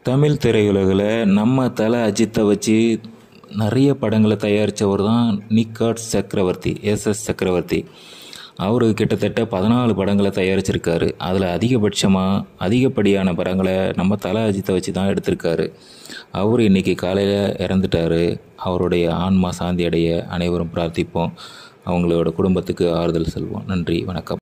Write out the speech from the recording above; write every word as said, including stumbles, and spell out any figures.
தமிழ் திரையுலகில் நம்ம தலை அஜித்தை வச்சு நிறைய படங்களை தயாரித்தவர் தான் நிக்காட் சக்கரவர்த்தி எஸ்எஸ் சக்கரவர்த்தி. அவர் கிட்டத்தட்ட பதினாலு படங்களை தயாரிச்சிருக்காரு. அதில் அதிகபட்சமாக அதிகப்படியான படங்களை நம்ம தலை அஜித்தை வச்சு தான் எடுத்திருக்காரு. அவர் இன்றைக்கி காலையில் இறந்துட்டார். அவருடைய ஆன்மா சாந்தி அடைய அனைவரும் பிரார்த்திப்போம். அவங்களோட குடும்பத்துக்கு ஆறுதல் சொல்வோம். நன்றி, வணக்கம்.